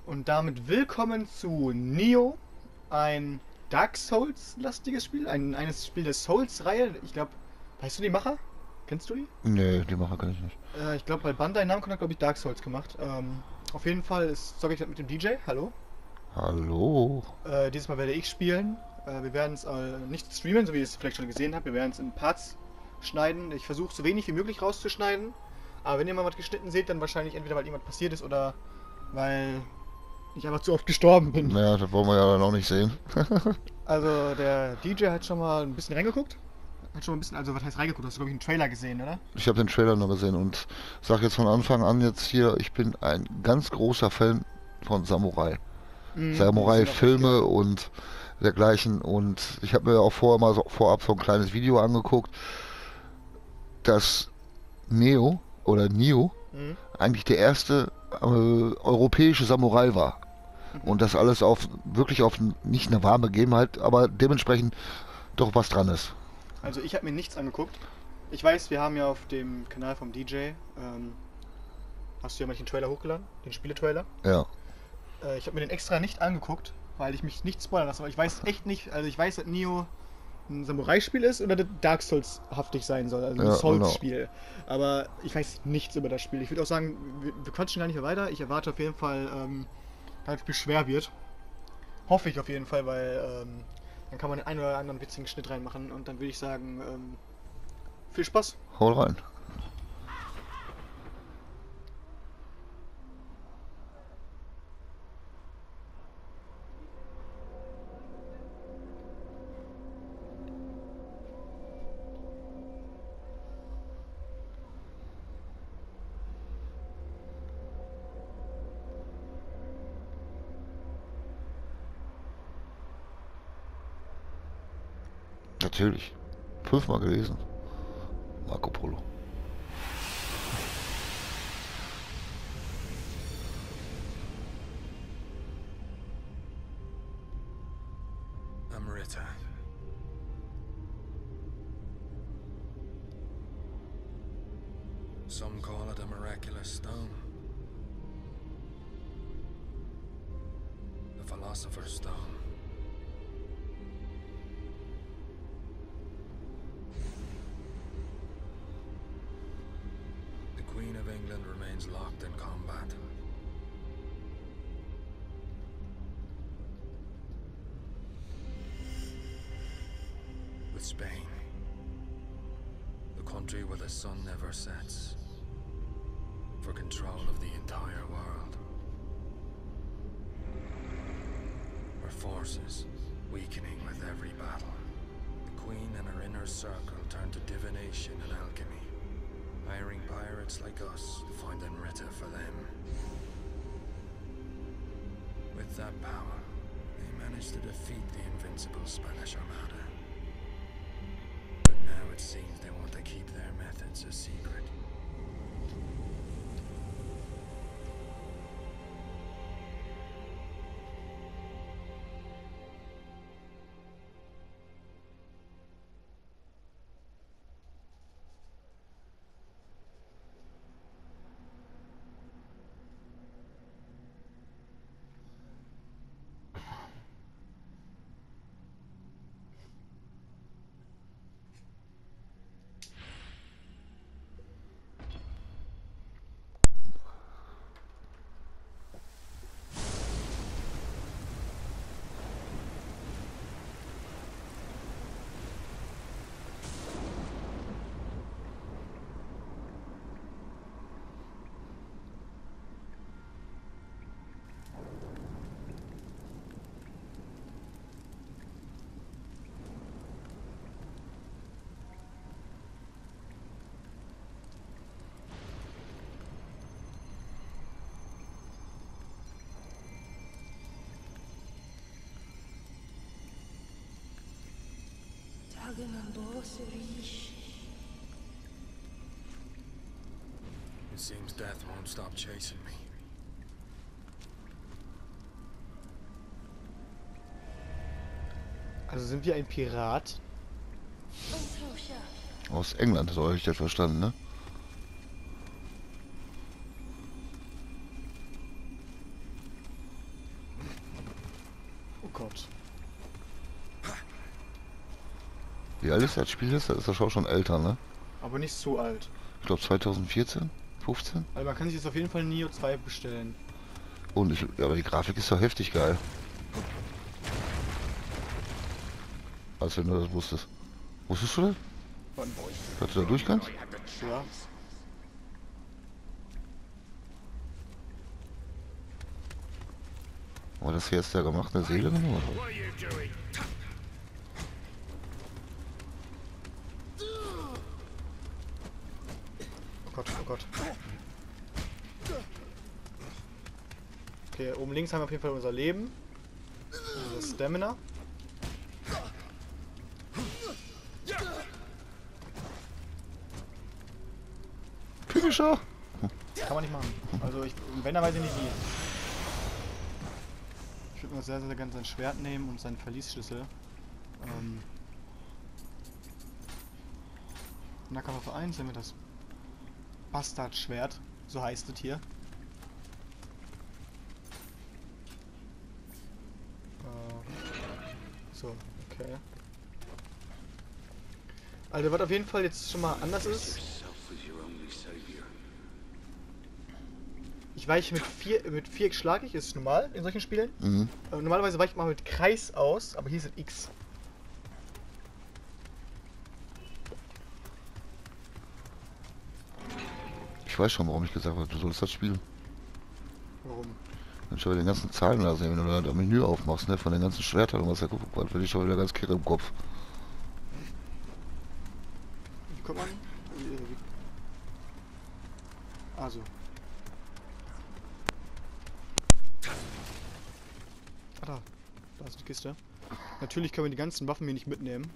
Und damit willkommen zu Nioh, ein Dark Souls-lastiges Spiel, eines Spiel der Souls-Reihe. Ich glaube, weißt du die Macher? Kennst du die? Nee, die Macher kann ich nicht. Ich glaube, bei Bandai Namco hat, glaube ich, Dark Souls gemacht. Auf jeden Fall zocke ich mit dem DJ. Hallo. Hallo? Dieses Mal werde ich spielen. Wir werden es nicht streamen, so wie ihr es vielleicht schon gesehen habt. Wir werden es in Parts schneiden. Ich versuche so wenig wie möglich rauszuschneiden. Aber wenn ihr mal was geschnitten seht, dann wahrscheinlich entweder weil irgendwas passiert ist oder weil ich einfach zu oft gestorben bin. Naja, das wollen wir ja dann auch nicht sehen. Also der DJ hat schon mal ein bisschen reingeguckt. Hat schon mal ein bisschen, also was heißt reingeguckt? Hast du, glaube ich, einen Trailer gesehen, oder? Ich habe den Trailer noch gesehen und sag jetzt von Anfang an jetzt hier, ich bin ein ganz großer Fan von Samurai. Die sind auch echt Samurai-Filme geil. und dergleichen. Und ich habe mir auch vorher mal vorab so ein kleines Video angeguckt, dass Neo Mhm. eigentlich der erste europäische Samurai war. Mhm. Und das alles auf wirklich auf nicht eine warme Begebenheit, aber dementsprechend doch was dran ist. Also ich habe mir nichts angeguckt. Ich weiß, wir haben ja auf dem Kanal vom DJ, hast du ja mal den Trailer hochgeladen, den Spieletrailer. Ja. Ich habe mir den extra nicht angeguckt, weil ich mich nicht spoilern lasse. Aber ich weiß echt nicht, also ich weiß, dass Nioh ein Samurai-Spiel ist oder das Dark Souls-haftig sein soll, also ein Ja, genau. Souls-Spiel. Aber ich weiß nichts über das Spiel. Ich würde auch sagen, wir quatschen gar nicht mehr weiter. Ich erwarte auf jeden Fall, dass das Spiel schwer wird. Hoffe ich auf jeden Fall, weil dann kann man den einen oder anderen witzigen Schnitt reinmachen und dann würde ich sagen, viel Spaß. Hau rein. Natürlich. 5-mal gelesen. Marco Polo. Amrita. Some call it a miraculous stone. The Philosopher's Stone. The Queen of England remains locked in combat. With Spain, the country where the sun never sets, for control of the entire world. Her forces weakening with every battle. The Queen and her inner circle turn to divination and alchemy, hiring pirates like us to find Amrita for them. With that power, they managed to defeat the invincible Spanish Armada. But now it seems they want to keep their methods a secret. It seems death won't stop chasing me. Also sind wir ein Pirat? Aus England, so habe ich das verstanden, ne? Gott. Wie alt ist das Spiel jetzt? Das ist das auch schon älter, ne? Aber nicht so alt. Ich glaube 2014, 15. Also man kann sich jetzt auf jeden Fall Neo 2 bestellen. Und ja, aber die Grafik ist doch heftig geil. Als wenn du das wusstest. Wusstest du das? Wann? Dass du da durch kannst? Ja. Aber das hier ist der gemachte Seele genommen, oder? What are you doing? Oh Gott, oh Gott. Okay, oben links haben wir auf jeden Fall unser Leben. Unser Stamina. Finisher! Kann man nicht machen. Also ich, wenn, dann weiß ich nicht wie. Ich würde mir sehr, sehr gerne sein Schwert nehmen und seinen Verliesschlüssel. Nahkampfwaffe 1, nehmen wir das Bastardschwert, so heißt es hier. So, okay. Also was auf jeden Fall jetzt schon mal anders ist. Ich weiche mit Viereck schlage ich, ist normal in solchen Spielen. Mhm. Normalerweise weiche ich mal mit Kreis aus, aber hier ist es X. Ich weiß schon, warum ich gesagt habe, du sollst das spielen. Warum? Wenn ich aber den ganzen Zahlen da sehe, wenn du da das Menü aufmachst, ne, von den ganzen Schwertern und was da guckt, werde ich schon wieder ganz kirre im Kopf. Wie kommt man? Also. Ah, da. Da ist die Kiste. Natürlich können wir die ganzen Waffen hier nicht mitnehmen.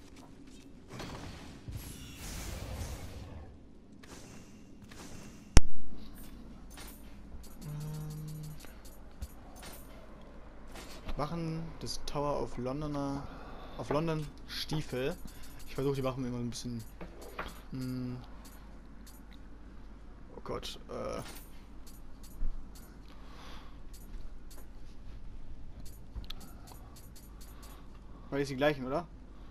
Wachen des Tower of London Stiefel. Ich versuche die Wachen immer ein bisschen. Oh Gott. Weil die gleichen, oder?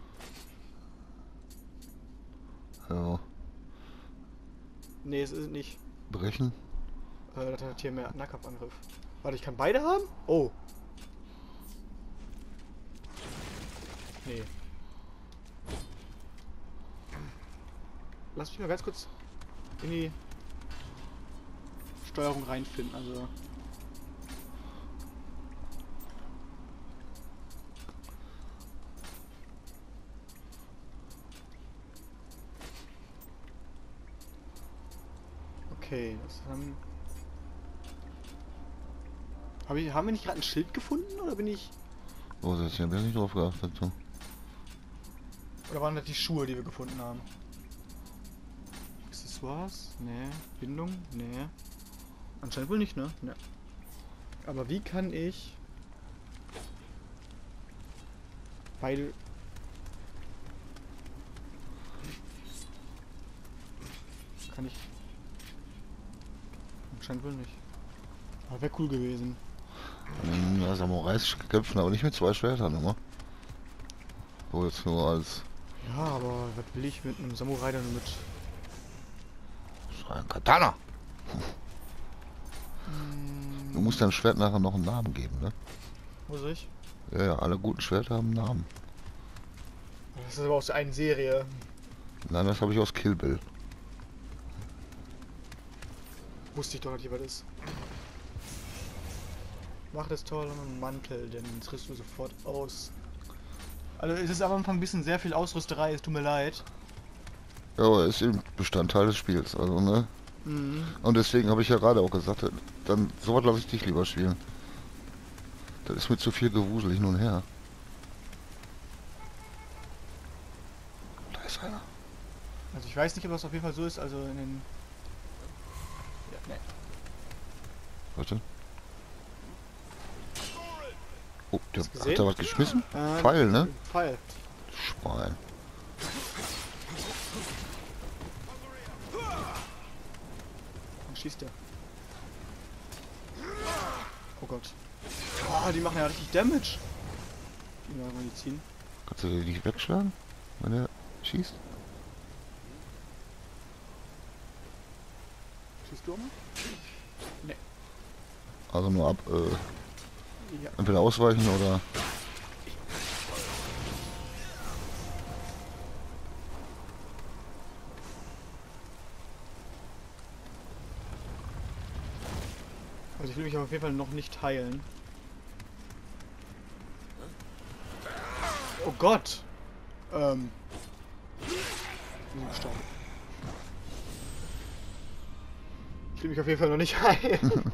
Ja. Nee, es ist nicht. Brechen? Das hat hier mehr Nahkampfangriff. Warte, ich kann beide haben? Oh. Nee. Lass mich mal ganz kurz in die Steuerung reinfinden, also. Okay, das haben wir nicht gerade ein Schild gefunden oder bin ich. Oh, das ist ja nicht drauf geachtet. So. Oder waren das die Schuhe, die wir gefunden haben? Accessoires? Nee. Bindung? Nee. Anscheinend wohl nicht, ne? Ne. Aber wie kann ich beide. Kann ich. Anscheinend wohl nicht. Aber wäre cool gewesen. Ja, Samurais kämpfen aber nicht mit zwei Schwertern immer. So jetzt nur als. Ja, aber was will ich mit einem Samurai dann mit. Ein Katana! Du musst deinem Schwert nachher noch einen Namen geben, ne? Muss ich? Ja, ja, alle guten Schwerter haben einen Namen. Das ist aber aus der einen Serie. Nein, das habe ich aus Kill Bill. Wusste ich doch nicht, was das ist. Mach das toll und Mantel, denn das rüstest du sofort aus. Also es ist am Anfang ein bisschen sehr viel Ausrüsterei, es tut mir leid. Ja, aber ist eben Bestandteil des Spiels, also ne? Mhm. Und deswegen habe ich ja gerade auch gesagt, dann sowas lasse ich dich lieber spielen. Das ist mir zu viel Gewusel hin und her. Da ist einer. Also ich weiß nicht, ob das auf jeden Fall so ist, also in den... Ja, ne. Warte. Oh, der Hast du hat gesehen? da was geschmissen? Pfeil, ne? Pfeil. Schwein. Dann schießt der. Oh Gott. Oh, die machen ja richtig Damage. Ja, Medizin. Kannst du die nicht wegschlagen, wenn er schießt? Schießt du mal? Nee. Also nur ab, Ja. entweder ausweichen oder... Also ich will mich auf jeden Fall noch nicht heilen. Oh Gott! Wir sind gestorben. Ich will mich auf jeden Fall noch nicht heilen.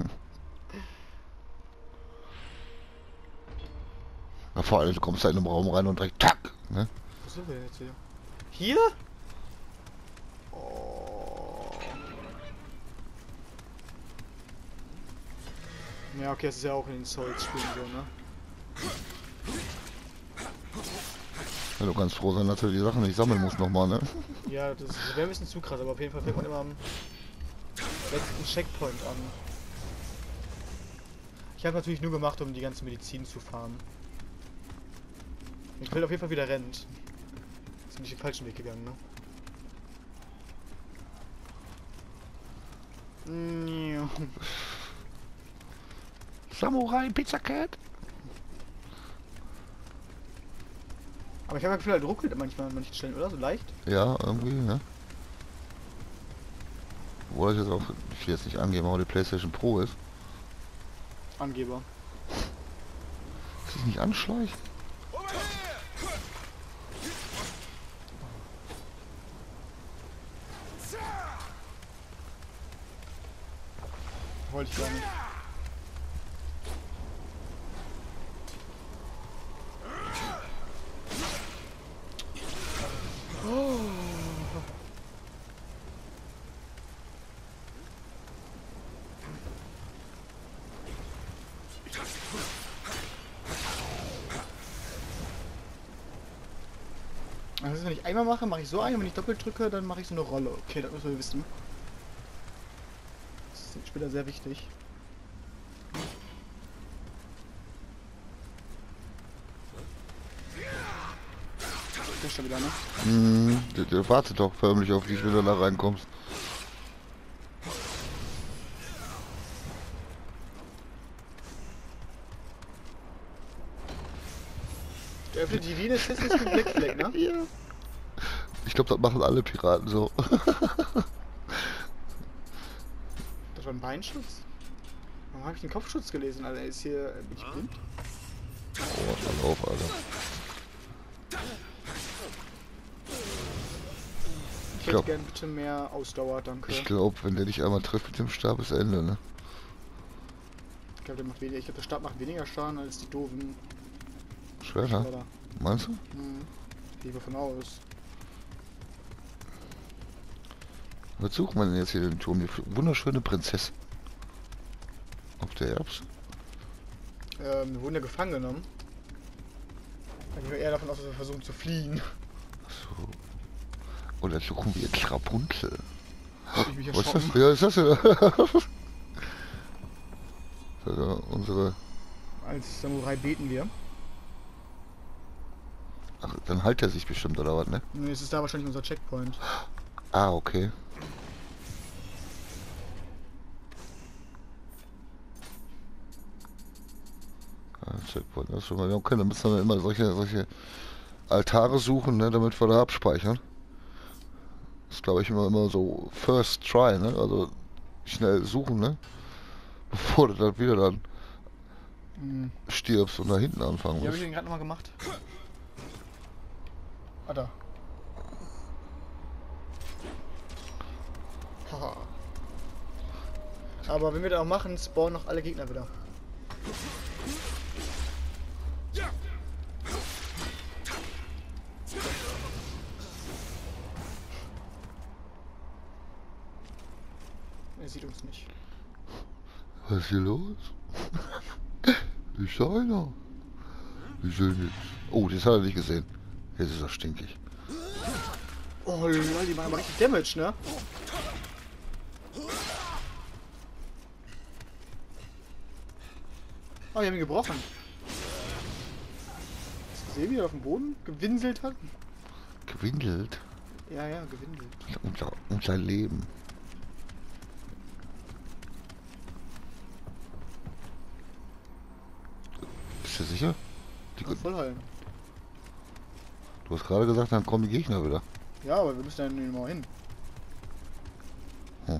Ja, vor allem, du kommst da in den Raum rein und direkt tack! Ne? Wo sind wir jetzt hier? Hier? Oh. Ja, okay, das ist ja auch in den Souls-Spielen so, ne? Ja, du kannst froh sein, dass du die Sachen nicht sammeln musst nochmal, ne? Ja, das wäre ein bisschen zu krass, aber auf jeden Fall fängt man immer am letzten Checkpoint an. Ich habe natürlich nur gemacht, um die ganze Medizin zu farmen. Ich will auf jeden Fall wieder rennt. Jetzt bin ich den falschen Weg gegangen, ne? Samurai Pizza Cat? Aber ich habe das Gefühl, halt ruckelt manchmal an manchen Stellen, oder? So leicht. Ja, irgendwie, ne? Wo ich jetzt auch, ich will jetzt nicht angeben, aber die PlayStation Pro ist. Angeber. Ist das nicht anschleichen? Wollte ich gar nicht. Oh. Also wenn ich einmal mache, mache ich so ein, wenn ich doppelt drücke, dann mache ich so eine Rolle. Okay, das müssen wir wissen. Das ist später sehr wichtig. Der ist schon wieder, ne? Der wartet doch förmlich auf dich, wenn du da reinkommst. Der öffnet die Linie, ist jetzt nicht mit Black Flag, ne? Ja. Ich glaube, das machen alle Piraten so. Das war ein Beinschutz? Warum habe ich den Kopfschutz gelesen, Alter? Er ist hier... Bin ich blind? Oh, mal auf, Alter. Ich hätte gern bitte mehr Ausdauer, danke. Ich glaube, wenn der dich einmal trifft mit dem Stab, ist Ende, ne? Ich glaube, der macht weniger. Ich glaube, der Stab macht weniger Schaden als die doofen Schwerter? Schwerter. Meinst du? Gehe ich davon aus. Was sucht man denn jetzt hier den Turm? Die wunderschöne Prinzessin. Auf der Erbse? Wir wurden ja gefangen genommen. Dann gehen wir eher davon aus, dass wir versuchen zu fliehen. Achso. Oder suchen wir jetzt Rapunzel? Hab ich mich Was ist das? erschrocken. Ja, ist das ja. Also unsere... Als Samurai beten wir. Ach, dann heilt er sich bestimmt, oder was, ne? Nee, es ist da wahrscheinlich unser Checkpoint. Ah, okay. Checkpoint, das ist schon mal. Okay, dann müssen wir immer solche Altare suchen, ne, damit wir da abspeichern. Das ist, glaube ich, immer so First Try, ne? Also schnell suchen, ne? Bevor du dann wieder dann stirbst und da hinten anfangen Wie habe musst. ich den gerade nochmal gemacht? Ah, da. Haha. Aber wenn wir das auch machen, spawnen noch alle Gegner wieder. Er sieht uns nicht. Was ist hier los? Ist da einer? Wir sehen jetzt. Oh, das hat er nicht gesehen. Jetzt ist er stinkig. Oh lol, die machen aber richtig Damage, ne? Oh, wir haben ihn gebrochen. gesehen, wie er auf dem Boden gewinselt hat? Gewindelt? Ja, ja, gewinselt. Unser Leben. Bist du sicher? Ja, voll heilen. Du hast gerade gesagt, dann kommen die Gegner wieder. Ja, aber wir müssen da nicht mal hin. Hm.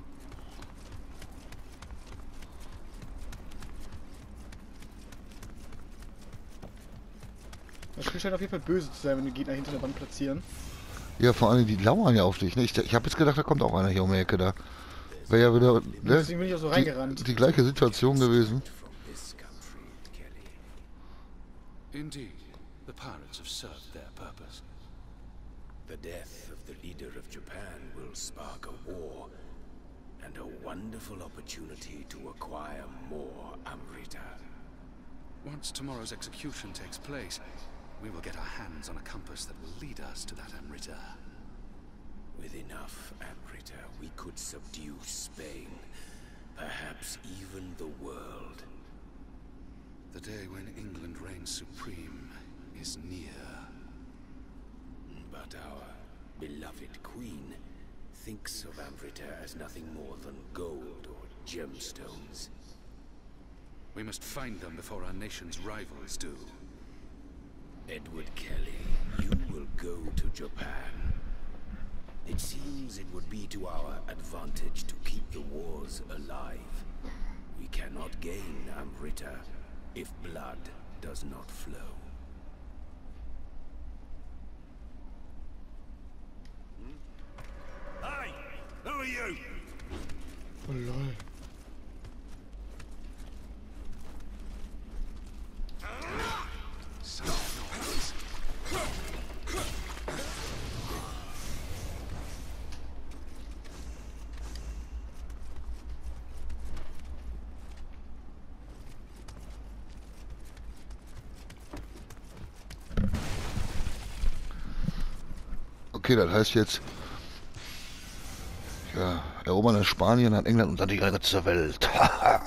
Das Spiel scheint auf jeden Fall böse zu sein, wenn die Gegner hinter der Wand platzieren. Ja, vor allem, die lauern ja auf dich. Ne? Ich habe jetzt gedacht, da kommt auch einer hier um die Ecke da. Wäre ja wieder Deswegen bin ich auch so reingerannt. die gleiche Situation gewesen. From this country, Kelly. Indeed, the pirates have served their purpose. The death of the leader of Japan will spark a war, and a wonderful opportunity to acquire more Amrita. Once tomorrow's execution takes place, we will get our hands on a compass that will lead us to that Amrita. With enough Amrita, we could subdue Spain, perhaps even the world. The day when England reigns supreme is near. But our beloved queen thinks of Amrita as nothing more than gold or gemstones. We must find them before our nation's rivals do. Edward Kelly, you will go to Japan. It seems it would be to our advantage to keep the wars alive. We cannot gain Amrita if blood does not flow. Hey! Who are you? Oh lol. Okay, das heißt jetzt, ja, erobern dann Spanien, dann England und dann die ganze Welt. Jetzt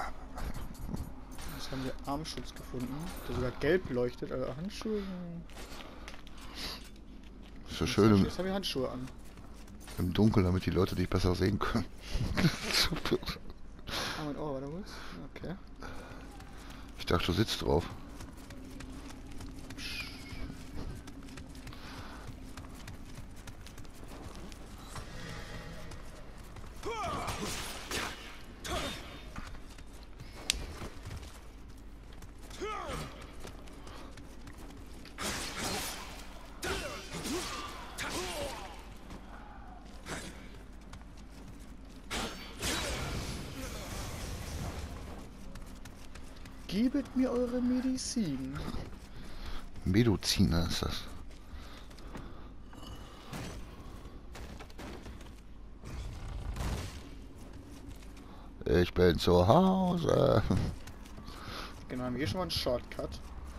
haben wir Armschutz gefunden, der sogar gelb leuchtet, also Handschuhe. Ist ja schön Jetzt haben wir Handschuhe an. im Dunkeln, damit die Leute dich besser sehen können. Super. Ah, mein Ohr, warte kurz. Okay. Ich dachte, du sitzt drauf. Gebet mir eure Medizin. Meduziner ist das. Ich bin zu Hause. Genau, haben wir hier schon mal einen Shortcut.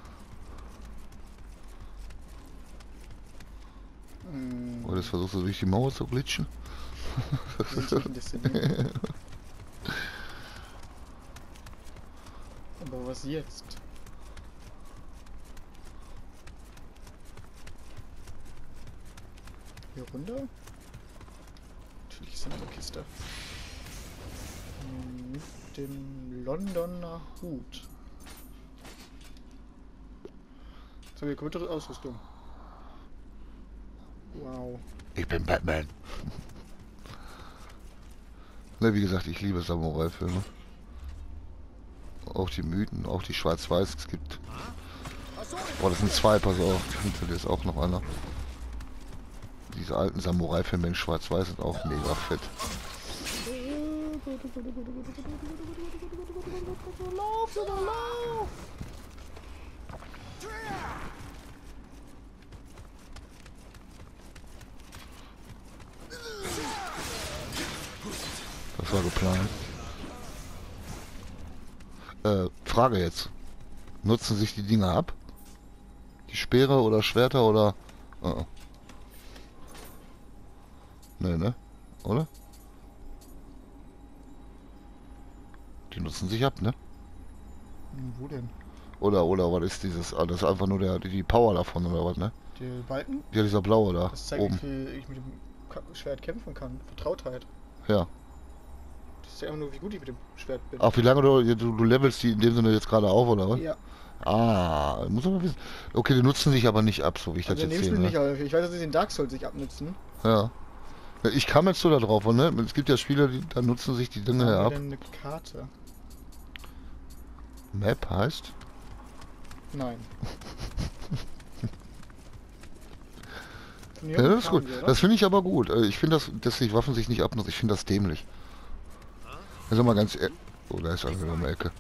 Oder jetzt versuchst du durch die Mauer zu glitschen. Ein bisschen. Aber was jetzt? Hier runter? Natürlich ist da eine Kiste. Mit dem Londoner Hut. Jetzt haben wir komplette Ausrüstung. Wow. Ich bin Batman. Ne, wie gesagt, ich liebe Samurai-Filme. Auch die Mythen, auch die Schwarz-Weiß. Es gibt... Oh, das sind zwei, pass auf. Hinter dir ist auch noch einer. Diese alten Samurai-Filme in Schwarz-Weiß sind auch mega fett. Lauf, Junge, lauf! Das war geplant. Frage jetzt. Nutzen sich die Dinger ab? Die Speere oder Schwerter oder... Ne? Oder? Die nutzen sich ab, ne? Wo denn? Oder was ist dieses? Ah, das ist einfach nur die Power davon oder was, ne? Die Balken? Ja, dieser blaue da, Das zeigt, wie oben. viel ich mit dem Schwert kämpfen kann. Vertrautheit. Ja. Das zeigt einfach nur, wie gut ich mit dem Schwert bin. Ach, wie lange du levelst die in dem Sinne jetzt gerade auf, oder was? Ja. Ah, muss man wissen. Okay, die nutzen sich aber nicht ab, so wie ich Also das in jetzt dem sehe. Spiel Ne? nicht, aber ich weiß, dass sie den Dark Souls sich abnutzen. Ja. Ja, ich kam jetzt so da drauf, ne? Es gibt ja Spieler, die da nutzen sich die Dinge Haben ja wir ab. denn eine Karte? Map heißt? Nein. Von hier Ja, unten das ist gut. kamen wir, oder? Das finde ich aber gut. Ich finde das, dass die Waffen sich nicht abnutzen. Ich finde das dämlich. Also mal ganz oh, da ist einer in der Ecke.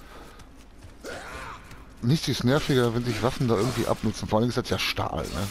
Nichts ist nerviger, wenn sich Waffen da irgendwie abnutzen. Vor allem ist das ja Stahl, ne?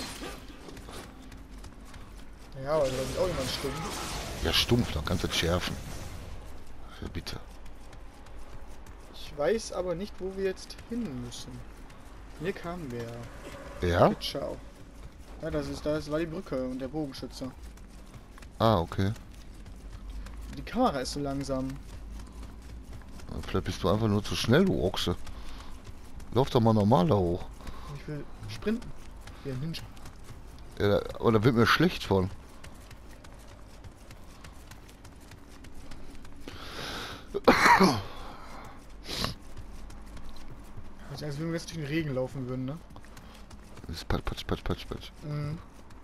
Ja, aber da sieht auch jemand stumm. Ja, stumpf, dann kannst du es schärfen. Ja, bitte. Ich weiß aber nicht, wo wir jetzt hin müssen. Hier kamen wir. Ja? Ciao. Ja, das war die Brücke und der Bogenschütze. Ah, okay. Die Kamera ist so langsam. Vielleicht bist du einfach nur zu schnell, du Ochse. Lauf doch mal normal da hoch. Ich will sprinten. Wie ein Ninja. Ja, aber da wird mir schlecht von. Also als wenn wir jetzt durch den Regen laufen würden, ne? Das ist Patsch, Patsch, Patsch, Patsch, Patsch. Mhm.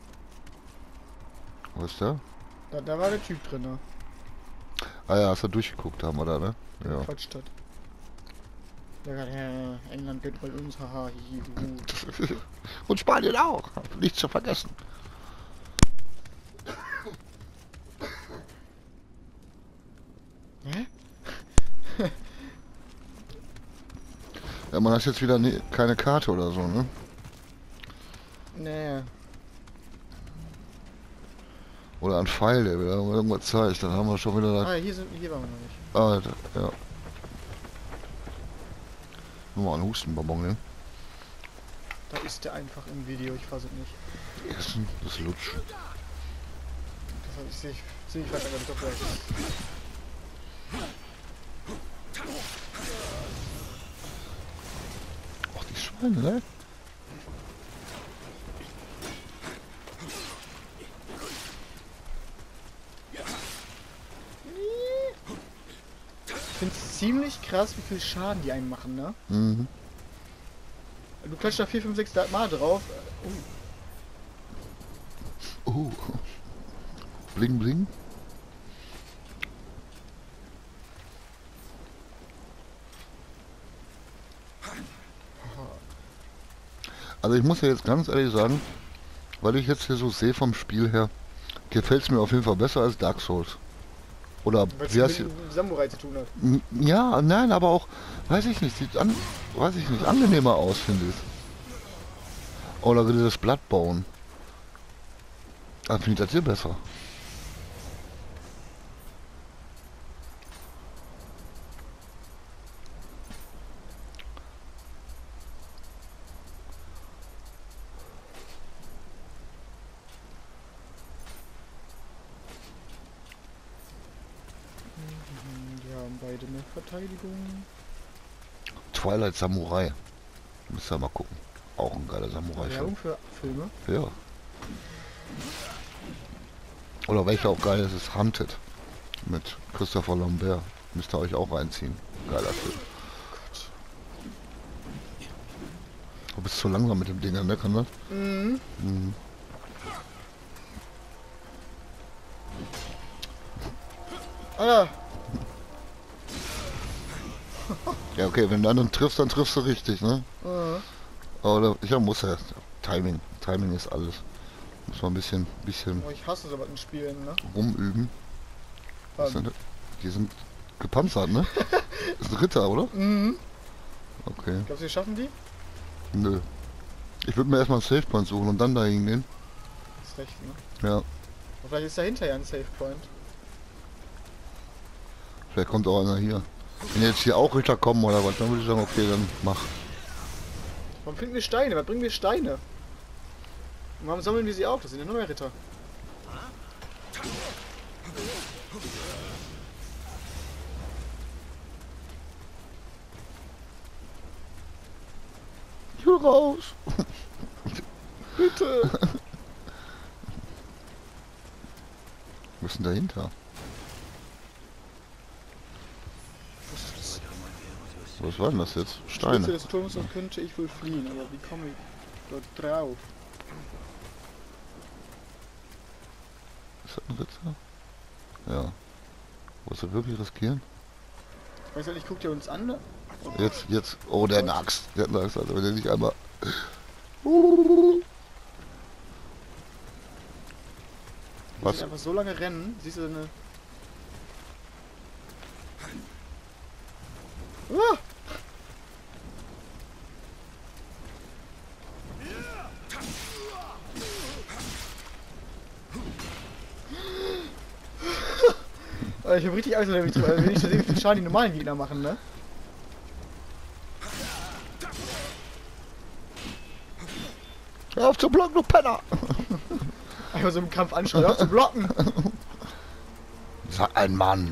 Was ist da? Da war der Typ drin, ne? Ah ja, hast du durchgeguckt haben, oder, ne? Der Ja. gequatscht hat. Der hat, England geht bei uns, haha, hihi, huhu. Und Spanien auch. Nicht zu vergessen. Hä? Ja, man hat jetzt wieder keine Karte oder so, ne? Nee. Oder ein Pfeil, der wieder irgendwas zeigt. Dann haben wir schon wieder... Ah, hier waren wir noch nicht. Alter, ja. Nur mal einen Hustenbonbon nehmen. Da ist der einfach im Video, ich fasse es nicht. Essen, das ist Lutsch. Ich sehe ich vielleicht aber nicht auf gleich. Ach, die Schweine, ne? Ich finde es ziemlich krass, wie viel Schaden die einen machen, ne? Mhm. Du klatscht da 4, 5, 6 Mal drauf. Oh. Bling, bling. Also ich muss ja jetzt ganz ehrlich sagen, weil ich jetzt hier so sehe vom Spiel her, gefällt es mir auf jeden Fall besser als Dark Souls. Oder Weil es wie heißt mit dem Samurai zu tun hat. ja, nein, aber auch, weiß ich nicht, sieht weiß ich nicht, angenehmer aus, finde ich. Oder dieses Bloodborne. Da finde ich das hier besser. Die haben beide eine Verteidigung. Twilight Samurai. Müsst ihr mal gucken. Auch ein geiler Samurai-Film. Werbung für Filme. Ja. Oder welcher auch geil ist, ist Hunted. Mit Christopher Lambert. Müsst ihr euch auch reinziehen. Geiler Film. Du bist zu langsam mit dem Ding, ne? Kann das? Mhm. Mhm. Ah, Ja, okay, wenn du einen triffst, dann triffst du richtig, ne? Aber ich muss ja. Timing. Timing ist alles. Muss man ein bisschen oh, ich hasse sowas in Spielen, ne? rumüben. Was Was? sind das? Die sind gepanzert, ne? Das ist ein Ritter, oder? Mhm. Okay. Glaubst du, wir schaffen die? Nö. Ich würde mir erstmal einen Safe Point suchen und dann da hingehen. Das ist recht, ne? Ja. Aber vielleicht ist dahinter ja ein Save Point. Vielleicht kommt auch einer hier. Wenn jetzt hier auch Ritter kommen oder was, dann würde ich sagen, okay, dann mach. Warum finden wir Steine? Was bringen wir Steine? Und warum sammeln wir sie auf? Das sind ja neue Ritter. will raus. Bitte. Wir müssen dahinter. Was war denn das jetzt? Spitze Steine. des Turms und könnte ich wohl fliehen, aber wie komme ich dort drauf? Ist das ein Ritzer? Ja. Wolltest du wirklich riskieren? Ich weiß nicht, guckt ihr uns an? Oh, Jetzt. Oh, der hat eine Axt. Der hat eine Axt, also wenn der nicht einmal. Was? einfach so lange rennen, siehst du eine. Ah! Ich hab richtig Angst, wenn ich so sehe, wie viel Schaden die normalen Gegner machen, ne? Hör auf zu blocken, du Penner! Einfach so im Kampf anschauen, hör auf zu blocken! Sag ein Mann!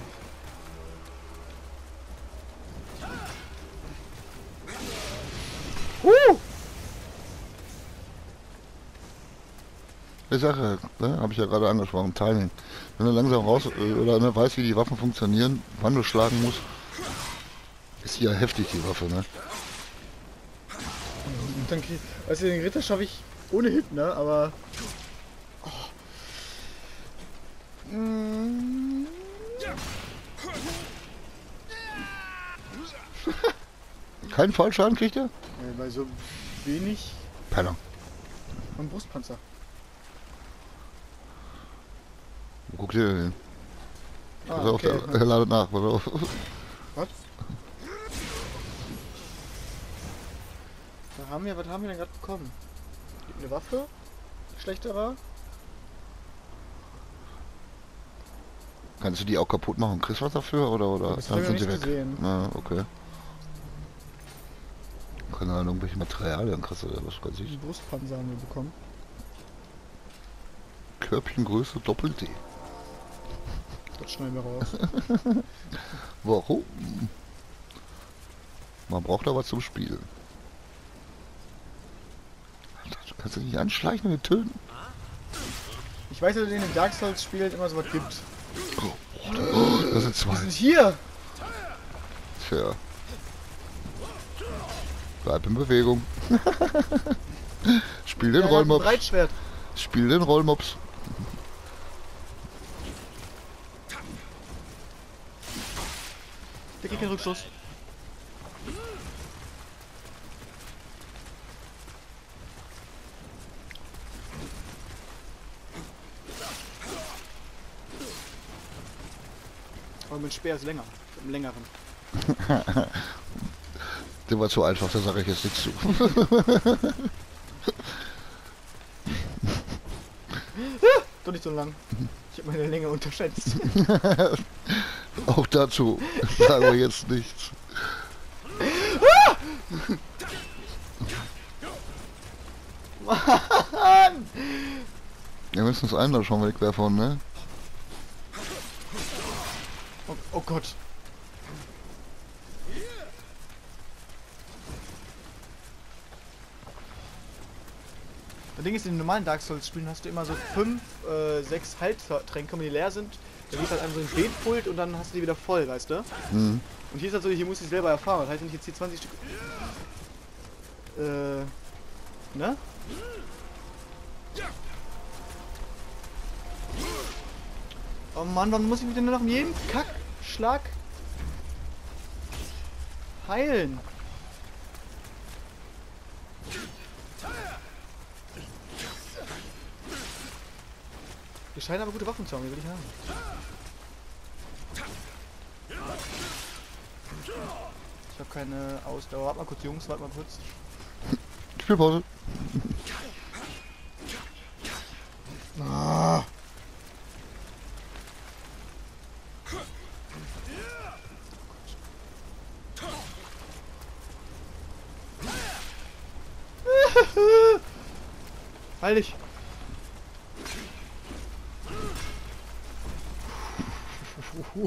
Die Sache, ne, habe ich ja gerade angesprochen, Timing. Wenn du langsam raus oder ne, weißt, wie die Waffen funktionieren, wann du schlagen musst, ist die ja heftig, die Waffe, ne? Und dann krieg also den Ritter schaffe ich ohne Hit, ne? Aber. Oh. Keinen Fallschaden kriegt er? Weil so wenig Penner. am Brustpanzer. Wo guckt ihr denn hin? Ah, Pass auf, okay. der ladet nach, pass auf. Was? Was haben wir denn gerade bekommen? Eine Waffe? Die schlechter war? Kannst du die auch kaputt machen und kriegst was dafür? Oder Das dann haben wir sind sie nicht weg? gesehen. Na, okay. Keine Ahnung, irgendwelche Materialien kriegst du oder was weiß ich. Die Brustpanzer haben wir bekommen. Körbchengröße Doppel-D. Das schneiden wir raus. Warum? Man braucht aber zum Spielen. Alter, du kannst dich nicht anschleichen und ihn töten. Ich weiß, dass es in den Dark Souls Spielen immer sowas gibt. Das sind Wir zwei. sind hier! Tja. Bleib in Bewegung. Spiel den Ja, Rollmops. Breitschwert. Spiel den Rollmops. Der geht kein Rückstoß. Aber mit Speer ist länger. Im längeren. Der war zu einfach, da sage ich jetzt nichts zu. Doch nicht so lang. Ich habe meine Länge unterschätzt. Auch dazu sagen wir jetzt nichts. Mann! Wir müssen uns einen da schon wegwerfen, ne? Oh Gott. Das Ding ist, in den normalen Dark Souls Spielen hast du immer so 5, 6 Heiltränke, wenn die leer sind. Dann geht halt an so ein Beetpult und dann hast du die wieder voll, weißt du? Mhm. Und hier ist halt so, hier musst du es selber erfahren. Das heißt, wenn ich jetzt hier 20 Stück... ne? Oh Mann, wann muss ich mich denn nach jedem Kackschlag heilen? Wir scheinen aber gute Waffen zu haben, die will ich haben. Ich habe keine Ausdauer. Warte mal kurz, Jungs, warte mal kurz. Spielpause. Ah. Halt dich!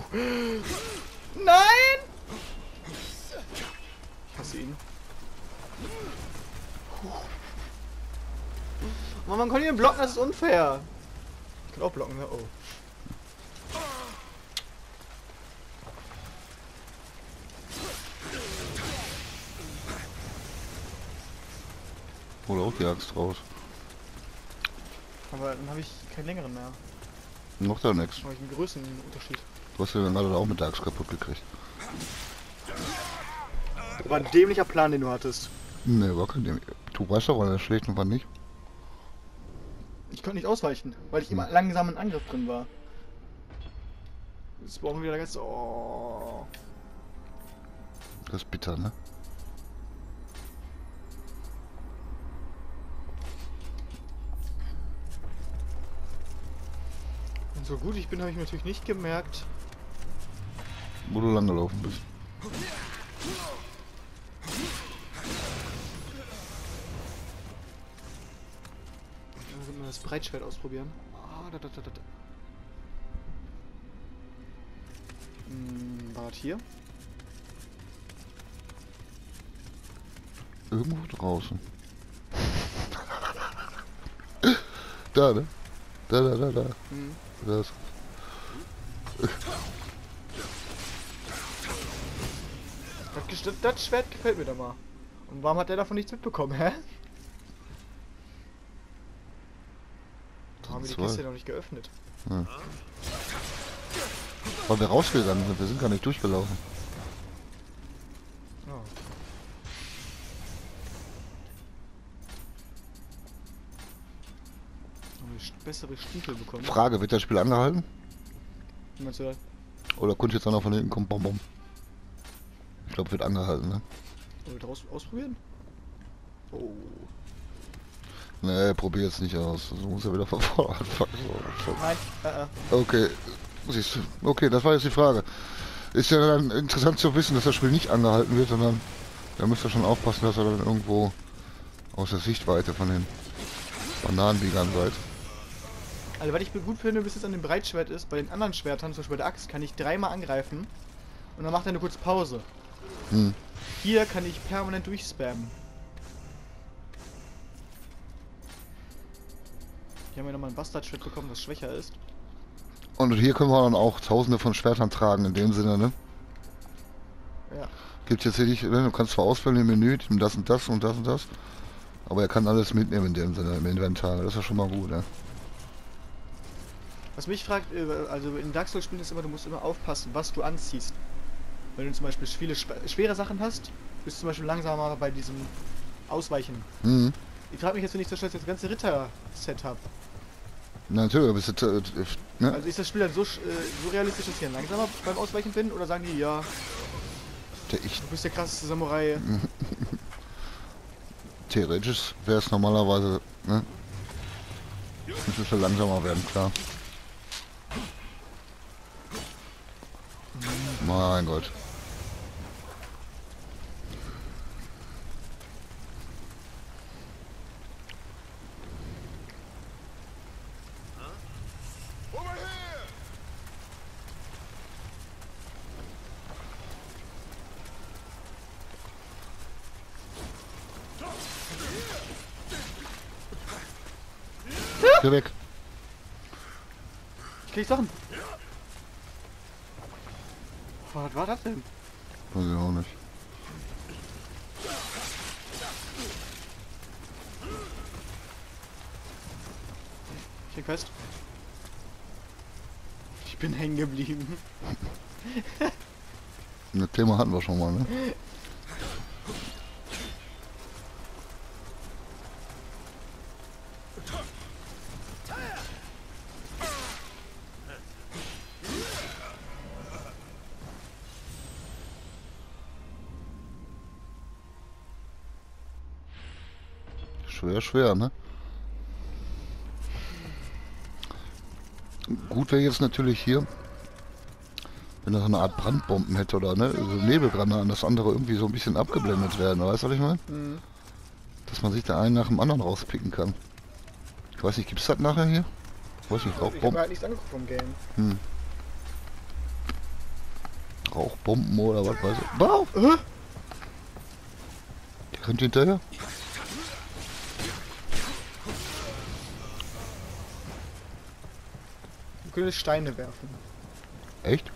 Nein! Ich hasse ihn. Mann, man kann hier blocken, das ist unfair. Ich kann auch blocken, ne? Oh. Hol auch die Axt raus. Aber dann habe ich keinen längeren mehr. Noch da nix. Dann habe ich einen größeren Unterschied. Du hast ja dann gerade auch mit der Axt kaputt gekriegt. Das war ein dämlicher Plan, den du hattest. Ne, war kein Ding. Du weißt doch, wann er schlägt und wann nicht. Ich konnte nicht ausweichen, weil ich immer langsam in Angriff drin war. Jetzt brauchen wir wieder ganz... Oh. Das ist bitter, ne? Und so gut ich bin, habe ich mir natürlich nicht gemerkt. Wo du lang gelaufen bist. Also mal das Breitschwert ausprobieren. Ah, war das hier? Irgendwo draußen. Da, ne? Da. Mhm. Das. Das Schwert gefällt mir da mal. Und warum hat der davon nichts mitbekommen, hä? Haben wir die Zwei. Kiste noch nicht geöffnet? Ja. Weil wir rausgegangen sind, wir sind gar nicht durchgelaufen. Oh. Haben wir bessere Stiefel bekommen? Frage, wird das Spiel angehalten? Wie meinst du das? Oder könnte jetzt einer von hinten kommen? Bom, bom. Ich glaube, wird angehalten, ne? Wollen wir das ausprobieren? Oh. Ne, probier jetzt nicht aus. So muss er wieder von vorne anfangen. So. Nein, Okay, siehst du. Okay, das war jetzt die Frage. Ist ja dann interessant zu wissen, dass das Spiel nicht angehalten wird, sondern da müsst ihr schon aufpassen, dass ihr dann irgendwo aus der Sichtweite von den Bananenbiegern seid. Also was ich gut finde, bis jetzt an dem Breitschwert ist, bei den anderen Schwertern, zum Beispiel bei der Axt, kann ich dreimal angreifen und dann macht er eine kurze Pause. Hm. Hier kann ich permanent durchspammen. Hier haben wir nochmal ein Bastardschwert bekommen, das schwächer ist. Und hier können wir dann auch tausende von Schwertern tragen, in dem Sinne, ne? Ja. Gibt jetzt hier nicht, ne? Du kannst zwar auswählen im Menü, das und das und das und das, aber er kann alles mitnehmen in dem Sinne, im Inventar. Das ist ja schon mal gut, ne? Was mich fragt, also in Dark Souls Spielen ist immer, du musst immer aufpassen, was du anziehst. Wenn du zum Beispiel viele schwere Sachen hast, bist du zum Beispiel langsamer bei diesem Ausweichen. Mhm. Ich frage mich jetzt, wenn ich zum Beispiel das ganze Ritter-Set habe. Na, natürlich, aber es ist, ne? Also ist das Spiel dann so realistisch, dass ich dann langsamer beim Ausweichen bin? Oder sagen die, ja, Ich, du bist der krasseste Samurai? theoretisch wäre es normalerweise, ne? Müsste es ja langsamer werden, klar. Mein Gott. Geh weg. Krieg ich Sachen? Was war das denn? Weiß ich auch nicht. Ich häng fest. Ich bin hängen geblieben. Das Thema hatten wir schon mal, ne? Schwer, ne? Gut wäre jetzt natürlich hier, wenn er so eine Art Brandbomben hätte oder ne, so Nebelgranaten, dass andere irgendwie so ein bisschen abgeblendet werden, weißt du, was ich meine? Mhm. Dass man sich da einen nach dem anderen rauspicken kann. Ich weiß nicht, gibt's das nachher hier? Weiß nicht, Ich habe mir Rauchbomben? halt nichts angeguckt vom Game. Hm. Rauchbomben oder was weiß ich. Wow! Könnt ihr hinterher? Wir können Steine werfen. Echt?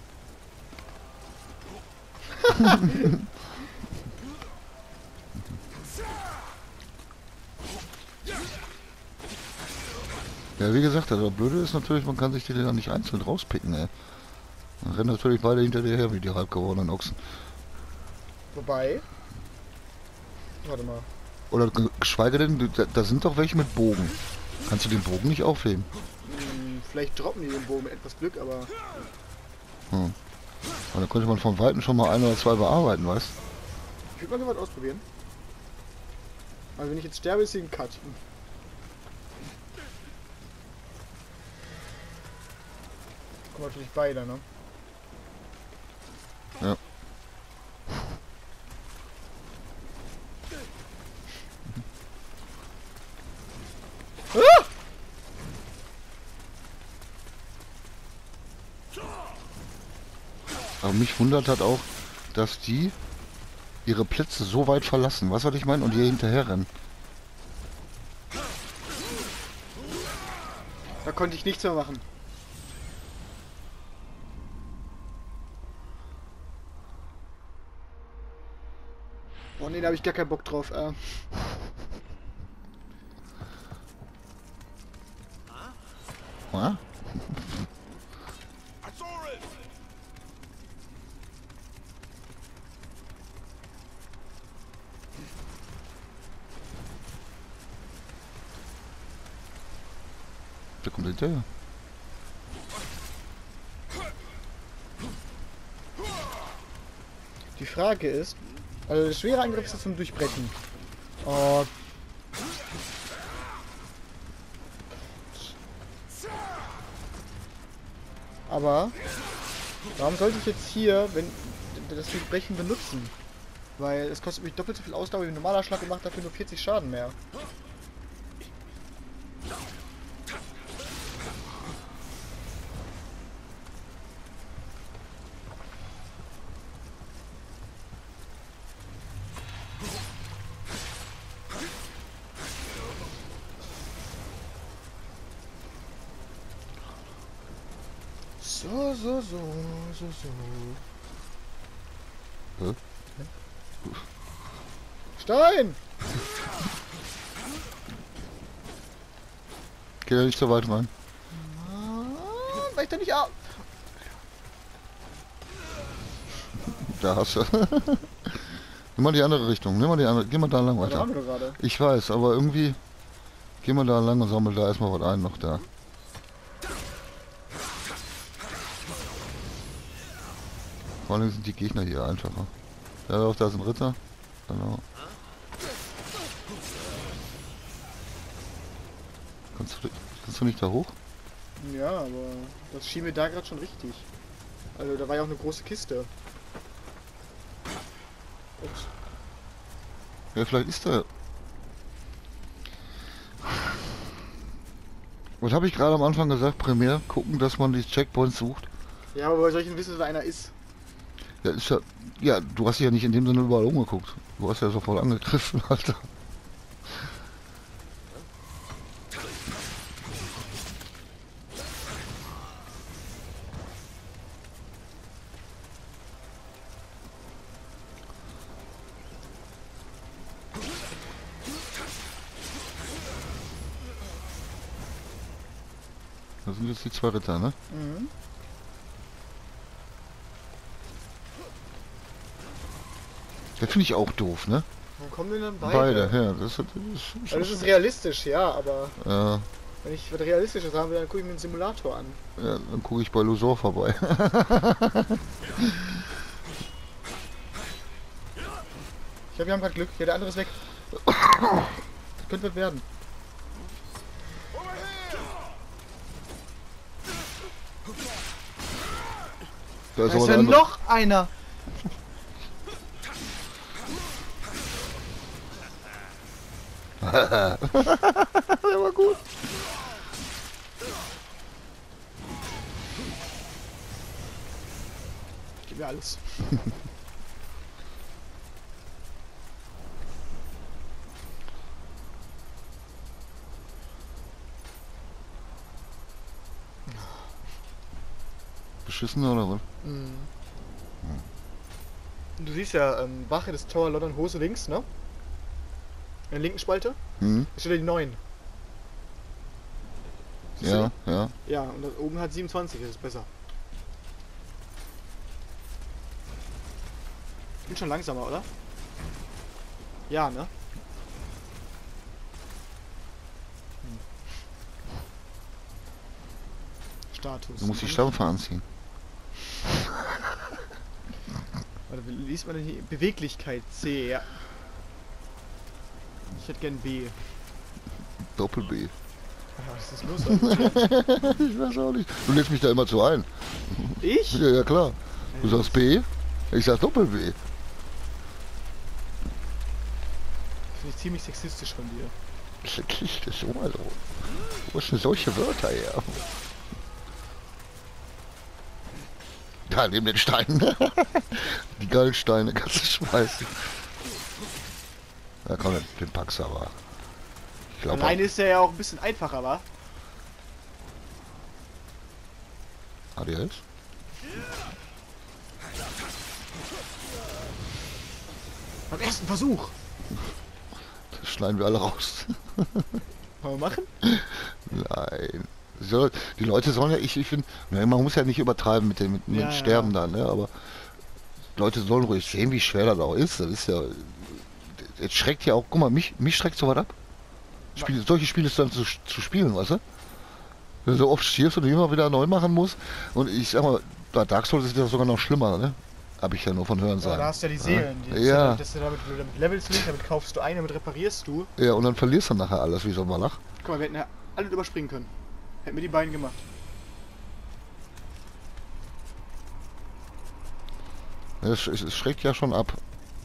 Ja, wie gesagt, das Blöde ist natürlich, man kann sich die dann nicht einzeln rauspicken, ey. Dann rennen natürlich beide hinter dir her, wie die halb gewordenen Ochsen. Wobei... Warte mal. Oder geschweige denn, da sind doch welche mit Bogen. Kannst du den Bogen nicht aufheben? Vielleicht droppen die den Bogen mit etwas Glück, aber... Hm. Aber dann könnte man von Weitem schon mal ein oder zwei bearbeiten, weißt du? Ich würde mal so was ausprobieren. Also wenn ich jetzt sterbe, ist hier ein Cut. Kommen natürlich beide, ne? Ja. Ah! Aber mich wundert halt auch, dass die ihre Plätze so weit verlassen. Weißt du, was ich meine? Und hier hinterher rennen. Da konnte ich nichts mehr machen. Oh nee, da habe ich gar keinen Bock drauf. Ja? I saw it! Der kommt hinterher. Die Frage ist, also der schwere Angriff ist zum Durchbrechen. Oh. Aber warum sollte ich jetzt hier, wenn das Durchbrechen benutzen? Weil es kostet mich doppelt so viel Ausdauer wie ein normaler Schlag und macht dafür nur 40 Schaden mehr. So. Hä? Stein! Geh da nicht so weit rein. Weil ich da nicht ab. Da hast du. Nimm mal die andere Richtung. Nimm mal die andere. Geh mal da lang Da weiter. haben wir gerade. Ich weiß, aber irgendwie. Geh mal da lang und sammel da erstmal was ein noch da. Vor allem sind die Gegner hier einfacher. Ja, doch, da ist ein Ritter. Genau. Kannst du nicht da hoch? Ja, aber das schien mir da gerade schon richtig. Also da war ja auch eine große Kiste. Ups. Ja, vielleicht ist da. Was habe ich gerade am Anfang gesagt? Primär gucken, dass man die Checkpoints sucht. Ja, aber bei solchen wissen, dass da einer ist. Ja, ist ja. Ja, du hast dich ja nicht in dem Sinne überall umgeguckt. Du hast ja sofort angegriffen, Alter. Das sind jetzt die zwei Ritter, ne? Mhm. Der finde ich auch doof, ne? Wo kommen denn dann Beide, beide? ja. Also das ist realistisch, ja, aber ja, wenn ich was Realistisches haben will, dann gucke ich mir den Simulator an. ja, dann gucke ich bei Lusor vorbei. Ich glaube, wir haben gerade Glück. Ja, der andere ist weg. Das könnte was werden. Da ist Da ist aber ja der andere. noch einer. Der war gut. Gib mir alles. beschissen oder was? Mhm. Du siehst ja, Wache des Tower London Hose links, ne? In der linken Spalte. Hm? Da steht ja die 9. Siehst du Ja, ja. die? Ja, und da oben hat 27, das ist besser. Ich bin schon langsamer, oder? Ja, ne? Status. Du musst die Stampfer anziehen. Warte, wie liest man denn hier? Beweglichkeit C, ja. Ich hätte gern B. Doppel-B. Was ist los? Alter? Ich weiß auch nicht. Du lädst mich da immer zu ein. Ich? Ja, ja klar. Du sagst B, ich sag Doppel-B. Finde ich ziemlich sexistisch von dir. Das ist immer so. Wo ist denn solche Wörter her? Da, neben den Steinen. Die geilen Steine kannst du schmeißen. Ja komm, den packst du aber. Ich glaube, Alleine ist der ja auch ein bisschen einfacher, wa? ADS? Beim ersten Versuch. Das schneiden wir alle raus. Wollen wir machen? Nein. Die Leute sollen ja, ich finde, man muss ja nicht übertreiben mit dem Ja, Sterben ja. dann, ne? Aber die Leute sollen ruhig sehen, wie schwer das auch ist. Das ist ja. Jetzt schreckt ja auch, guck mal, mich schreckt sowas ab. Solche Spiele dann zu spielen, weißt du? Wenn du so oft stirbst und du immer wieder neu machen musst. Und ich sag mal, bei Dark Souls ist das sogar noch schlimmer, ne? Hab ich ja nur von Hören Ja, sagen. da hast du ja die Seelen. Die Ja. Das damit levelst du nicht, damit kaufst du ein, damit reparierst du. Ja, und dann verlierst du nachher alles, wie so ein Malach. Guck mal, wir hätten ja alle überspringen können. Hätten wir die beiden gemacht. Es schreckt ja schon ab.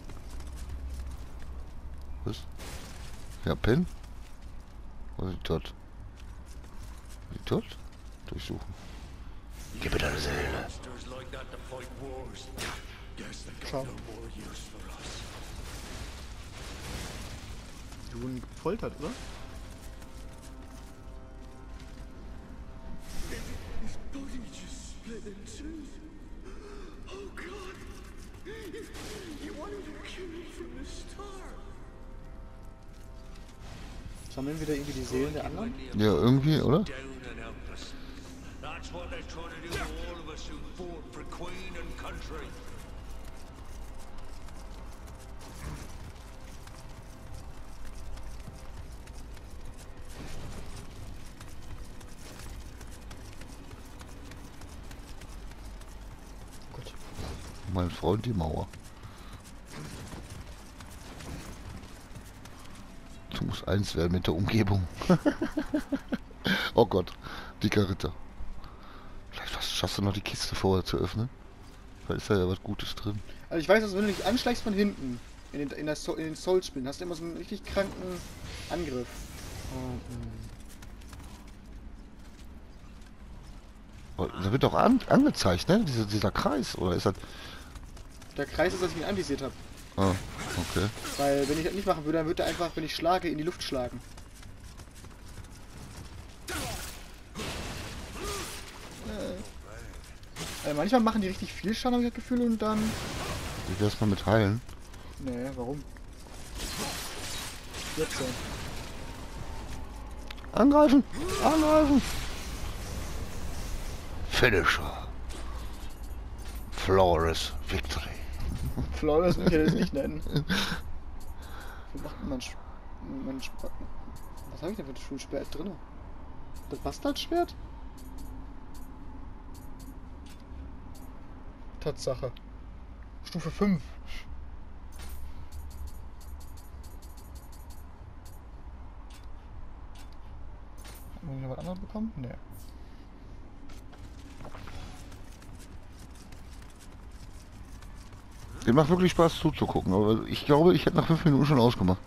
Was? Ja, Pin? Was ist das? Wie tot? Durchsuchen. Gib mir deine Seele. Monsters like that to fight wars. Guess they got Schau. no more use for us. Die wurden gefoltert, oder? His body just split in two. Oh God! You wanted to kill me from the start. Sammeln wir da irgendwie die Seelen der anderen? Ja, irgendwie, oder? Down and helpless. That's what they're trying to do to all of us who fought for Queen and country. Gut. Mein Freund, die Mauer. Du musst eins werden mit der Umgebung. Oh Gott, dicker Ritter. Vielleicht schaffst du noch die Kiste vorher zu öffnen. Vielleicht ist da ja was Gutes drin. Also ich weiß, dass wenn du dich anschleichst von hinten, in den Souls-Spielen, hast du immer so einen richtig kranken Angriff. Oh, da wird doch angezeigt, ne? Dieser Kreis, oder ist das... Der Kreis ist, dass ich ihn anvisiert habe. Ah, okay. Weil wenn ich das nicht machen würde, dann würde er einfach, wenn ich schlage, in die Luft schlagen. Manchmal machen die richtig viel Schaden, habe ich das Gefühl, und dann... Wie wär's mal mit heilen? Nee, warum? Jetzt so. Angreifen! Angreifen! Finisher. Flawless Victory. Flawless will ich das nicht nennen. Was macht denn was habe ich denn für ein Schulschwert drin? Das Bastardschwert? Tatsache. Stufe 5. Haben wir noch was anderes bekommen? Nee. Den macht wirklich Spaß zuzugucken, aber ich glaube, ich hätte nach 5 Minuten schon ausgemacht.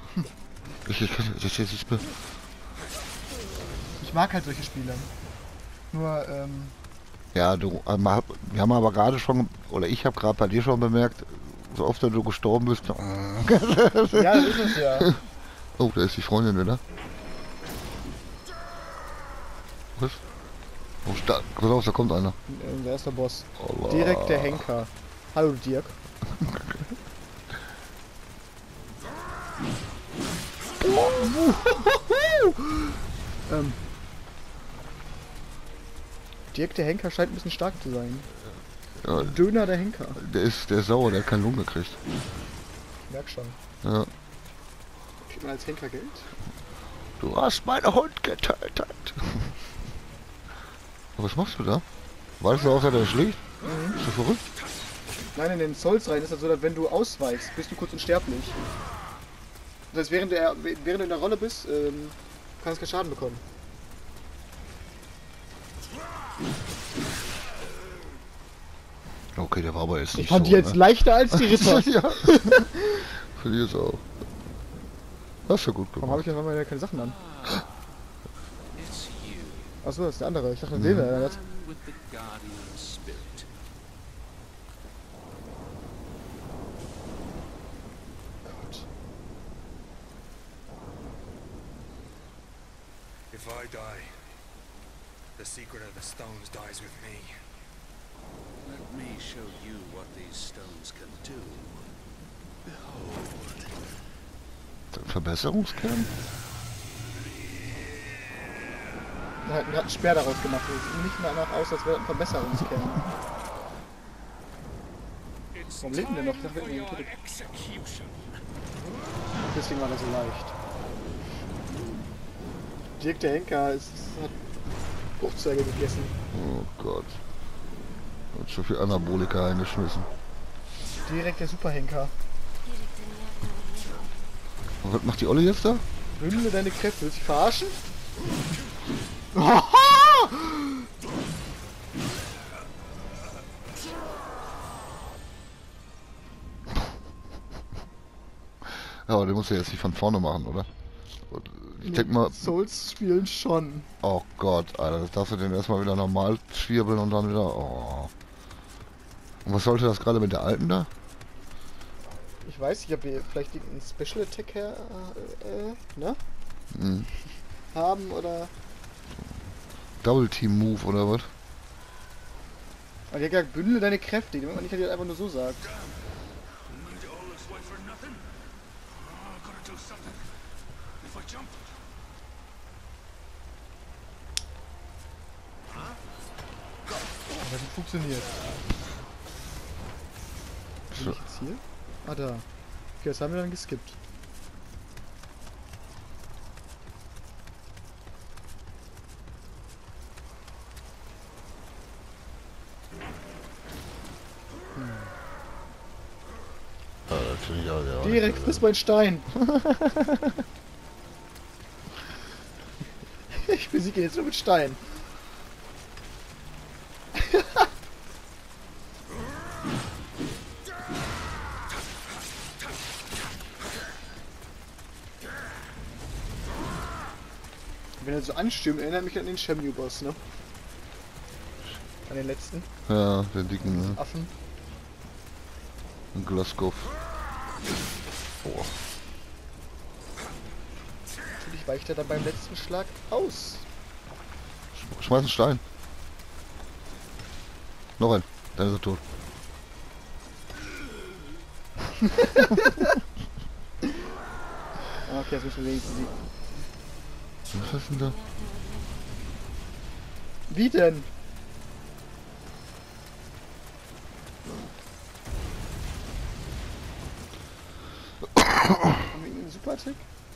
Ich mag halt solche Spiele. Nur, Ja, wir haben aber gerade schon, oder ich habe gerade bei dir schon bemerkt, so oft du gestorben bist. ja, das ist es ja. Oh, da ist die Freundin wieder. Was? Oh, stark. Pass auf, da kommt einer. Unser erster Boss. Allah. Direkt der Henker. Hallo Dirk. Dirk der Henker scheint ein bisschen stark zu sein. Ja, Döner der Henker. der ist sauer, der hat keinen Lohn gekriegt. Ich merk schon. Ja. Kriegt man als Henker Geld? Du hast meinen Hund getötet. Aber was machst du da? Weißt du auch, dass er schlägt? Bist du verrückt? Nein, in den Souls rein ist das so, dass wenn du ausweichst, bist du kurz unsterblich. Das heißt, während du in der Rolle bist, kannst du keinen Schaden bekommen. Okay, der war aber jetzt nicht Ich fand so, die jetzt ne? leichter als die Ritter. Ja. Finde ich jetzt auch. Hast du gut Warum habe gemacht. ich auf einmal keine Sachen an? It's you, Achso, das ist der andere. Ich dachte, den wäre das. man with the guardian spirit. Gott. If I die, the secret of the stones dies with me. Let me show you what these stones can do. Behold. Verbesserungskern? Er hat einen Speer daraus gemacht. Sieht nicht mehr danach aus, als wäre ein Verbesserungskern. Warum lebt denn der noch? Ich dachte, wir hätten ihn getötet. Deswegen war das so leicht. Dirk der Henker hat Fruchtzwerge gegessen. Oh Gott. Hat schon viel Anabolika eingeschmissen. Direkt der Superhenker. Und was macht die Olle jetzt da? Bündle deine Kräfte. Willst du dich verarschen? Ja, aber den muss ja jetzt nicht von vorne machen, oder? Und ich denke mal, Souls spielen schon. oh Gott, Alter, das darfst du den erstmal wieder normal schwirbeln und dann wieder, oh. Und was sollte das gerade mit der alten da? Ich weiß nicht, ob wir vielleicht einen Special Attack ne? Hm. Haben oder. Double Team Move oder was? Aber die hat gesagt, bündle deine Kräfte. Die man nicht halt einfach nur so sagt. Das hat funktioniert. Bin ich jetzt hier? Ah, da. Okay, das haben wir dann geskippt. Ja, das finde ich auch, ja. Direkt friss mein Stein. Ich besiege ihn jetzt nur mit Stein. Wenn er so anstürmt, erinnert mich an den Shenmue-Boss, ne? An den letzten Ja, den dicken, ne? Affen. Glasgow. Boah. Natürlich weicht er dann beim letzten Schlag aus. Schmeiß einen Stein. Noch ein. Dann ist er tot. Ah, okay, jetzt müssen wir wenigstens die... Was ist denn da? Wie denn? Haben wir irgendeinen Super-Attack?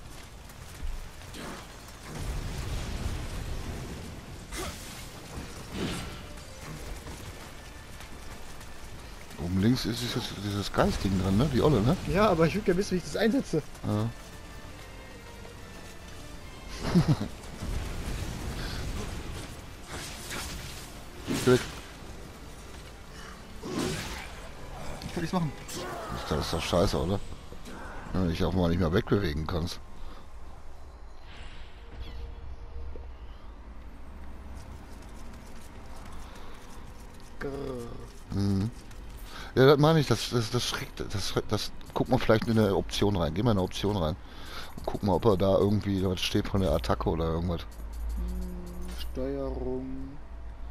Oben links ist dieses Geistding dran, ne? Die Olle, ne? Ja, aber ich würde gerne wissen, wie ich das einsetze. Ja. Geh weg. Ich kann nichts machen. Das ist doch scheiße, oder? Wenn du dich auch mal nicht mehr wegbewegen kannst. Grrr. Mhm. Ja, das meine ich, das schreckt, das guck mal vielleicht in eine Option rein. Geh mal in eine Option rein. Und guck mal, ob er da irgendwie was steht von der Attacke oder irgendwas. Steuerung.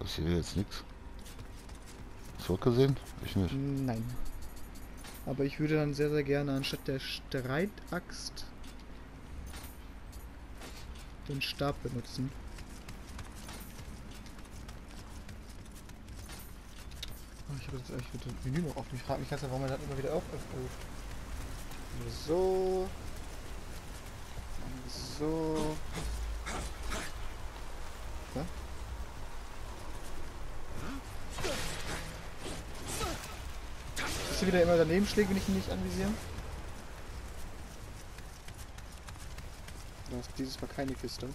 Ich sehe jetzt nichts. Zurückgesehen? Ich nicht. Nein. Aber ich würde dann sehr, sehr gerne anstatt der Streitaxt den Stab benutzen. Oh, ich habe jetzt echt das Menü noch offen. Ich frage mich ganz, warum man das immer wieder aufruft. So. So. Ja? Ist hier wieder immer daneben schlägt, wenn ich ihn nicht anvisiere? Da ist dieses Mal keine Kiste.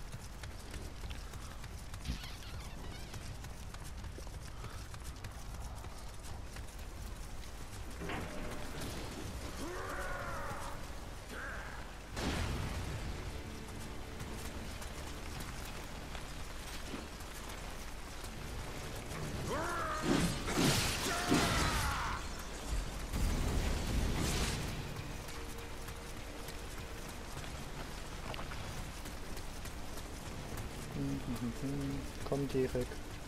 Komm direkt.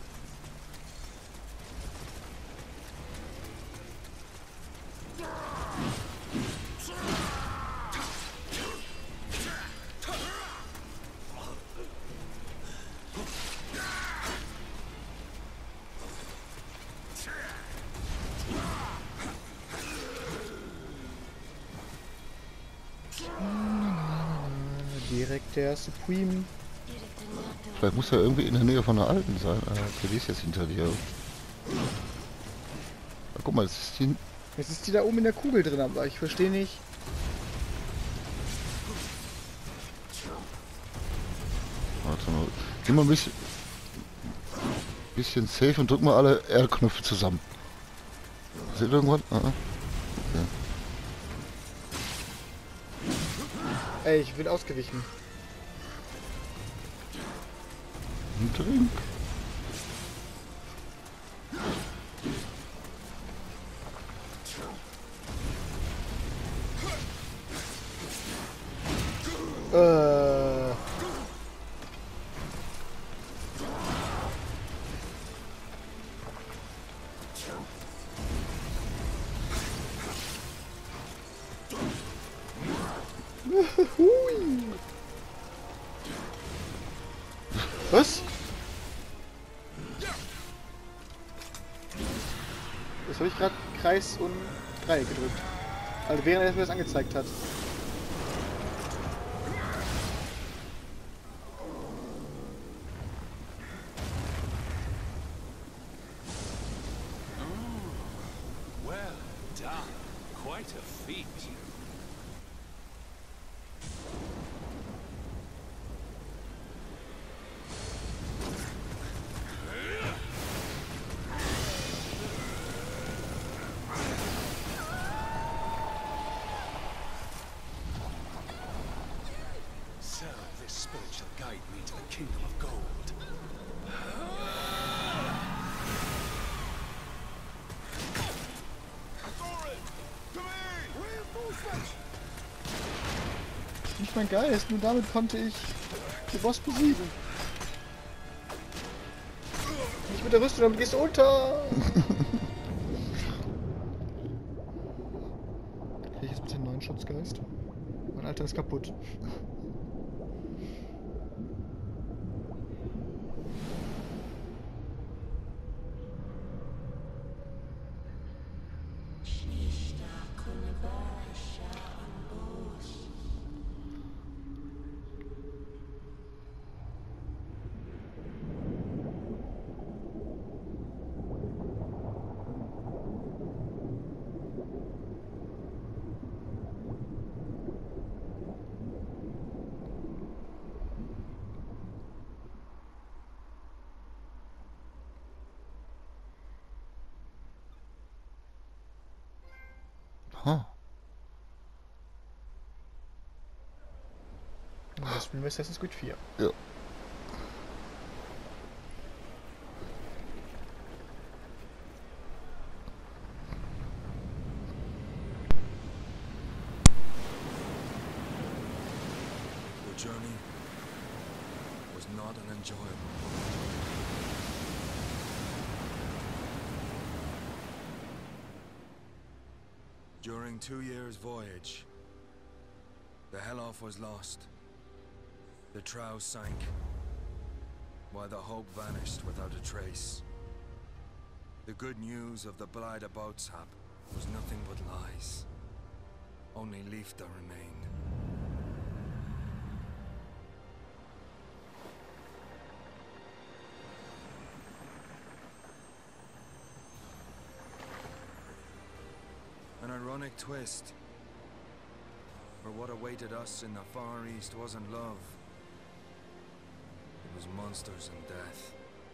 Direkt der Supreme. Vielleicht muss er irgendwie in der Nähe von der alten sein. Okay, die ist jetzt hinter dir. Na, guck mal, Jetzt ist die da oben in der Kugel drin, aber ich verstehe nicht. Warte mal. Geh mal ein bisschen safe und drück mal alle R-Knöpfe zusammen. Seht ihr irgendwas? Okay. Ey, ich bin ausgewichen. Ein Drink. Was? Das habe ich gerade Kreis und Dreieck gedrückt. Also während er mir das angezeigt hat. Well done. Quite a feat. So this spirit shall guide me to the kingdom of gold. Nicht mein Geist, nur damit konnte ich den Boss besiegen. Nicht mit der Rüstung, damit gehst du unter! Krieg ich jetzt bitte einen neuen Schutzgeist? Mein alter ist kaputt. Huh. Und das spielen wir Assassin's Creed 4. Ja. The journey was not an enjoyable one. During 2 years' voyage, the Helloff was lost. The Trow sank, while the Hope vanished without a trace. The good news of the Blythe Boatshap was nothing but lies. Only Leifta remained. An ironic twist. For what awaited us in the Far East wasn't love. It was monsters and death.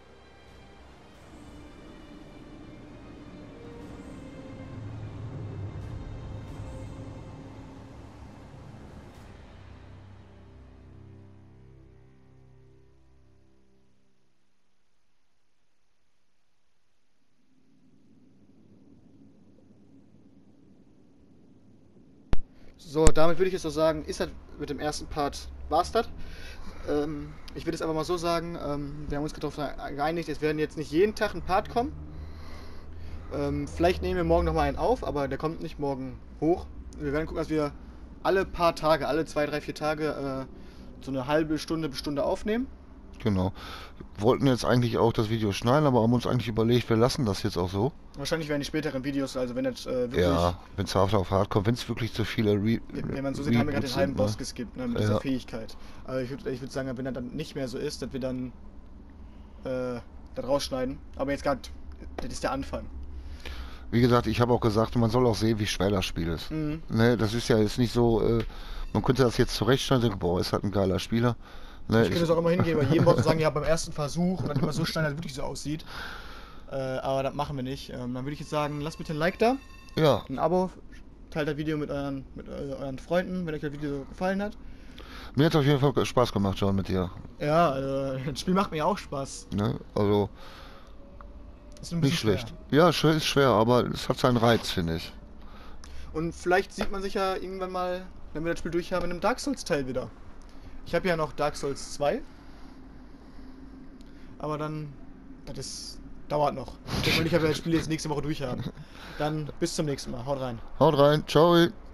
So, damit würde ich jetzt so sagen, ist das mit dem ersten Part, war's das. Ich würde es aber mal so sagen, wir haben uns darauf geeinigt, es werden jetzt nicht jeden Tag ein Part kommen. Vielleicht nehmen wir morgen nochmal einen auf, aber der kommt nicht morgen hoch. Wir werden gucken, dass wir alle paar Tage, alle 2, 3, 4 Tage so eine halbe Stunde bis Stunde aufnehmen. Genau. Wir wollten jetzt eigentlich auch das Video schneiden, aber haben uns eigentlich überlegt, wir lassen das jetzt auch so. Wahrscheinlich werden die späteren Videos, also wenn das wirklich... Ja, wenn es hart auf hart kommt, wenn es wirklich zu viele wenn man so sieht, haben wir gerade den halben Boss ne? geskippt, ne, mit dieser Fähigkeit. Aber ich würd sagen, wenn er dann nicht mehr so ist, dass wir dann das rausschneiden. Aber jetzt gerade, das ist der Anfang. Wie gesagt, ich habe auch gesagt, man soll auch sehen, wie schwer das Spiel ist. Mhm. Ne, das ist ja jetzt nicht so, man könnte das jetzt zurechtstellen und denken, boah, ist halt ein geiler Spieler. Ne, Ich könnte es auch immer hingehen, bei jedem Boss sagen, ja, beim ersten Versuch und dann immer so schnell, dass es wirklich so aussieht. Aber das machen wir nicht. Dann würde ich jetzt sagen, lasst bitte ein Like da, ja, ein Abo, teilt das Video mit euren Freunden, wenn euch das Video gefallen hat. mir hat es auf jeden Fall Spaß gemacht, John, mit dir. Ja, das Spiel macht mir auch Spaß. Ne? Also, Ist nur ein nicht bisschen schlecht. Ja, ist schwer, aber es hat seinen Reiz, finde ich. Und vielleicht sieht man sich ja irgendwann mal, wenn wir das Spiel durch haben, in einem Dark Souls Teil wieder. Ich habe ja noch Dark Souls 2. Aber dann, dauert noch. Ich denke mal, ich werde das Spiel jetzt nächste Woche durchhaben. Dann bis zum nächsten Mal. Haut rein. Haut rein, ciao.